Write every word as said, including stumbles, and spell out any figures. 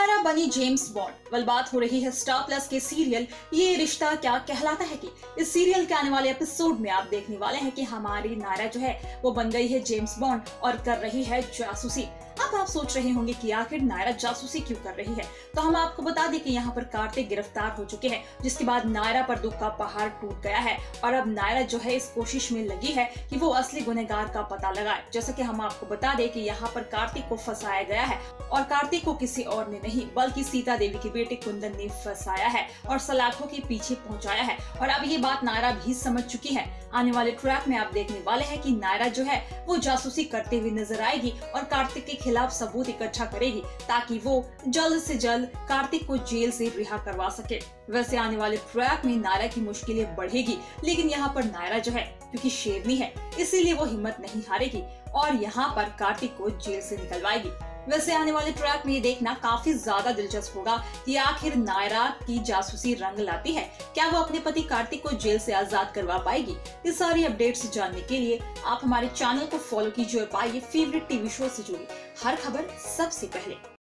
नायरा बनी James bond. वल बात हो रही है स्टार प्लस के सीरियल ये रिश्ता क्या कहलाता है की इस सीरियल के आने वाले एपिसोड में आप देखने वाले हैं कि हमारी नायरा जो है वो बन गई है जेम्स बॉन्ड और कर रही है जासूसी। अब आप सोच रहे होंगे कि आखिर नायरा जासूसी क्यों कर रही है, तो हम आपको बता दें कि यहाँ पर कार्तिक गिरफ्तार हो चुके हैं, जिसके बाद नायरा पर दुख का पहाड़ टूट गया है और अब नायरा जो है इस कोशिश में लगी है कि वो असली गुनहगार का पता लगाए। जैसा कि हम आपको बता दें कि यहाँ पर कार्तिक को फंसाया गया है और कार्तिक को किसी और ने नहीं बल्कि सीता देवी के बेटे कुंदन ने फंसाया है और सलाखों के पीछे पहुंचाया है। और अब ये बात नायरा भी समझ चुकी है। आने वाले ट्रैक में आप देखने वाले हैं कि नायरा जो है वो जासूसी करते हुए नजर आएगी और कार्तिक के खिलाफ सबूत इकट्ठा करेगी ताकि वो जल्द से जल्द कार्तिक को जेल से रिहा करवा सके। वैसे आने वाले ट्रैक में नायरा की मुश्किलें बढ़ेगी, लेकिन यहाँ पर नायरा जो है क्योंकि शेरनी है इसीलिए वो हिम्मत नहीं हारेगी और यहाँ पर कार्तिक को जेल से निकलवाएगी। वैसे आने वाले ट्रैक में ये देखना काफी ज्यादा दिलचस्प होगा कि आखिर नायरा की जासूसी रंग लाती है, क्या वो अपने पति कार्तिक को जेल से आजाद करवा पाएगी। ये सारी अपडेट्स जानने के लिए आप हमारे चैनल को फॉलो कीजिए और पाइए फेवरेट टीवी शो से जुड़ी हर खबर सबसे पहले।